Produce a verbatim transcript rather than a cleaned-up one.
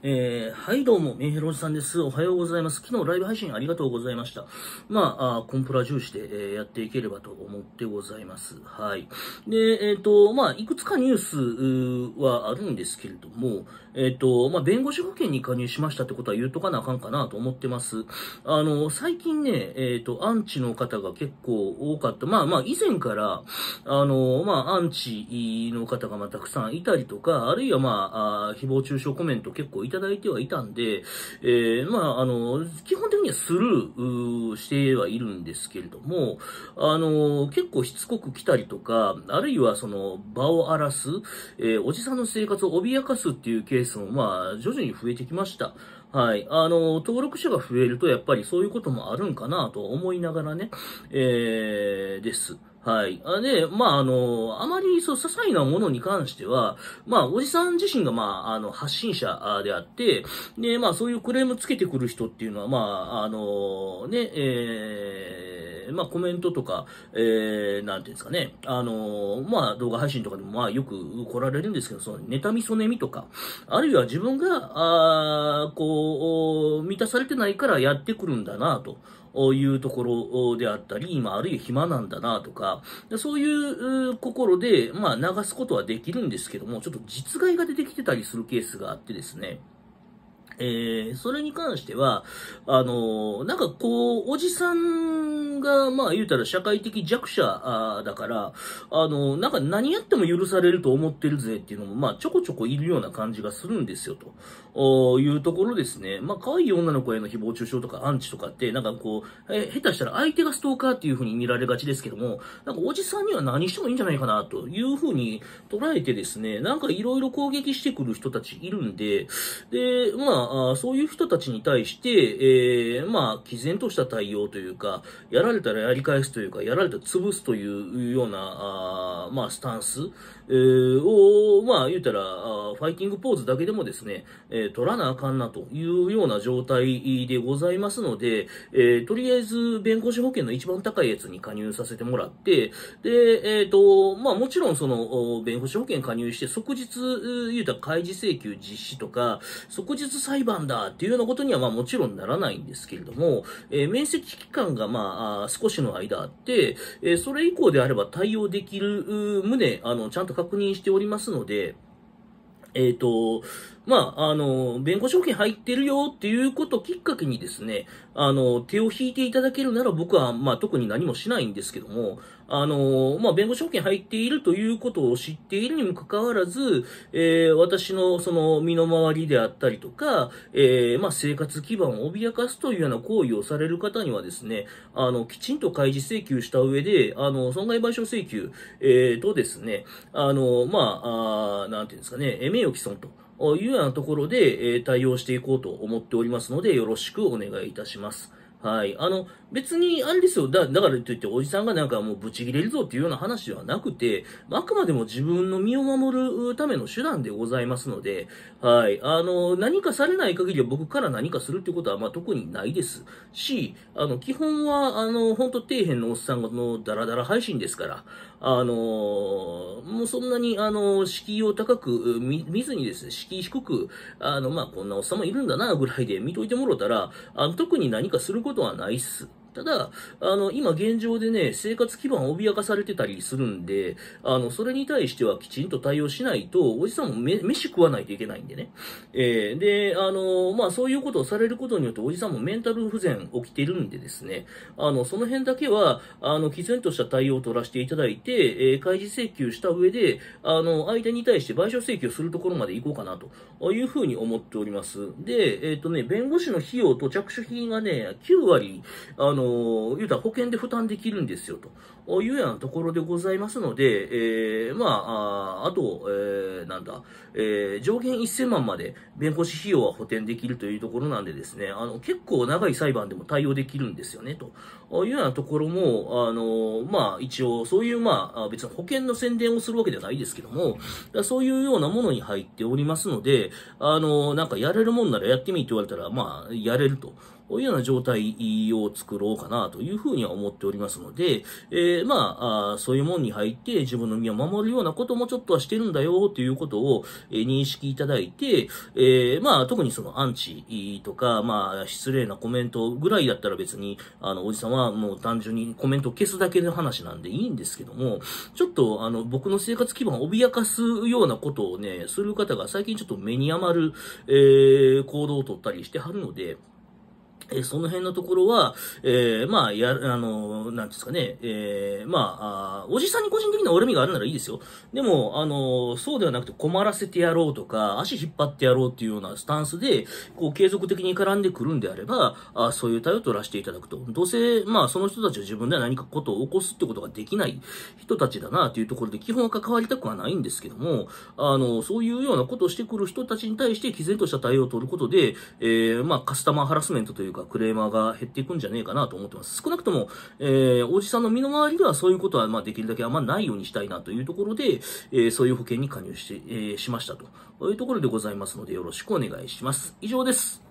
えー、はい、どうも、メンヘロおじさんです。おはようございます。昨日ライブ配信ありがとうございました。まあ、あコンプラ重視で、えー、やっていければと思ってございます。はい。で、えっ、と、まあ、いくつかニュースうーはあるんですけれども、えっ、と、まあ、弁護士保険に加入しましたってことは言うとかなあかんかなと思ってます。あの、最近ね、えっ、と、アンチの方が結構多かった。まあまあ、以前から、あの、まあ、アンチの方がまあたくさんいたりとか、あるいはまあ、あ誹謗中傷コメント結構いただいてはいたんで、えー、まあ、あの、基本的にはスルーしてはいるんですけれども、あの、結構しつこく来たりとか、あるいはその場を荒らす、えー、おじさんの生活を脅かすっていうケースもまあ、徐々に増えてきました。はい。あの、登録者が増えると、やっぱりそういうこともあるんかなと思いながらね、えー、です。はい。あで、まあ、あの、あまり、そう、些細なものに関しては、まあ、おじさん自身が、まあ、あの、発信者であって、で、まあ、そういうクレームつけてくる人っていうのは、まあ、あの、ね、えー、まあ、コメントとか、えー、なんていうんですかね、あの、まあ、動画配信とかでも、まあ、よく来られるんですけど、その、妬み、そねみとか、あるいは自分が、あこう、満たされてないからやってくるんだな、と。いうところであったり、今あるいは暇なんだなとか、そういう心で、まあ流すことはできるんですけども、ちょっと実害が出てきてたりするケースがあってですね。えー、それに関しては、あの、なんかこう、おじさんが、まあ言うたら社会的弱者だから、あの、なんか何やっても許されると思ってるぜっていうのも、まあちょこちょこいるような感じがするんですよ、というところですね。まあ可愛い女の子への誹謗中傷とかアンチとかって、なんかこう、え下手したら相手がストーカーっていう風に見られがちですけども、なんかおじさんには何してもいいんじゃないかな、という風に捉えてですね、なんかいろいろ攻撃してくる人たちいるんで、で、まあ、あそういう人たちに対して、えー、まあ、毅然とした対応というか、やられたらやり返すというか、やられたら潰すというような、あまあ、スタンス、えー、を、まあ、言うたらあ、ファイティングポーズだけでもですね、えー、取らなあかんなというような状態でございますので、えー、とりあえず、弁護士保険の一番高いやつに加入させてもらって、で、えっ、ー、と、まあ、もちろんその、弁護士保険加入して、即日、言うたら開示請求実施とか、即日裁判だっていうようなことにはまあもちろんならないんですけれども、えー、面積期間がまあ少しの間あって、えー、それ以降であれば対応できる旨、あの、ちゃんと確認しておりますので、えっ、ー、と、まあ、あの、弁護士保険入ってるよっていうことをきっかけにですね、あの、手を引いていただけるなら僕は、まあ、特に何もしないんですけども、あの、まあ、弁護士保険入っているということを知っているにもかかわらず、えー、私のその身の回りであったりとか、えー、まあ、生活基盤を脅かすというような行為をされる方にはですね、あの、きちんと開示請求した上で、あの、損害賠償請求、えー、とですね、あの、まあ、あなんていうんですかね、名誉毀損と。いうようなところで、えー、対応していこうと思っておりますので、よろしくお願いいたします。はい。あの、別に、あれですよ。だ、だからといって、おじさんがなんかもうブチ切れるぞっていうような話ではなくて、あくまでも自分の身を守るための手段でございますので、はい。あの、何かされない限りは僕から何かするっていうことは、まあ特にないですし、あの、基本は、あの、本当底辺のおっさんのダラダラ配信ですから、あの、もうそんなに、あの、敷居を高く見見ずにですね、敷居低く、あの、まあこんなおっさんもいるんだな、ぐらいで見といてもろたら、あの、特に何かすることはないっす。ただ、あの、今現状でね、生活基盤を脅かされてたりするんで、あの、それに対してはきちんと対応しないと、おじさんもめ飯食わないといけないんでね。えー、で、あの、まあ、そういうことをされることによって、おじさんもメンタル不全起きてるんでですね、あの、その辺だけは、あの、毅然とした対応を取らせていただいて、えー、開示請求した上で、あの、相手に対して賠償請求するところまで行こうかな、というふうに思っております。で、えっ、ー、とね、弁護士の費用と着手費がね、きゅうわり、あの、言うたら保険で負担できるんですよ、というようなところでございますので、えー、まあ、あ、あと、えー、なんだ、えー、上限せんまんまで弁護士費用は補填できるというところなんでですね、あの、結構長い裁判でも対応できるんですよね、というようなところも、あの、まあ、一応、そういう、まあ、別に保険の宣伝をするわけではないですけども、そういうようなものに入っておりますので、あの、なんかやれるもんならやってみって言われたら、まあ、やれると。こういうような状態を作ろうかなというふうには思っておりますので、えで、まあ、あそういうもんに入って自分の身を守るようなこともちょっとはしてるんだよということを、えー、認識いただいて、えー、まあ、特にそのアンチとか、まあ、失礼なコメントぐらいだったら別に、あの、おじさんはもう単純にコメントを消すだけの話なんでいいんですけども、ちょっと、あの、僕の生活基盤を脅かすようなことをね、する方が最近ちょっと目に余る、えー、行動を取ったりしてはるので、えー、その辺のところは、えー、まあ、や、あの、なんですかね、えー、まあ、あおじさんに個人的な恨みがあるならいいですよ。でも、あの、そうではなくて困らせてやろうとか、足引っ張ってやろうっていうようなスタンスで、こう、継続的に絡んでくるんであれば、あそういう対応を取らせていただくと。どうせ、まあ、その人たちは自分では何かことを起こすってことができない人たちだな、というところで、基本は関わりたくはないんですけども、あの、そういうようなことをしてくる人たちに対して、毅然とした対応を取ることで、えー、まあ、カスタマーハラスメントというか、クレーマーが減っていくんじゃねえかなと思ってます。少なくとも、えー、おじさんの身の回りではそういうことは、まあ、できるだけあんまないようにしたいなというところで、えー、そういう保険に加入して、えー、しましたと。そういうところでございますので、よろしくお願いします。以上です。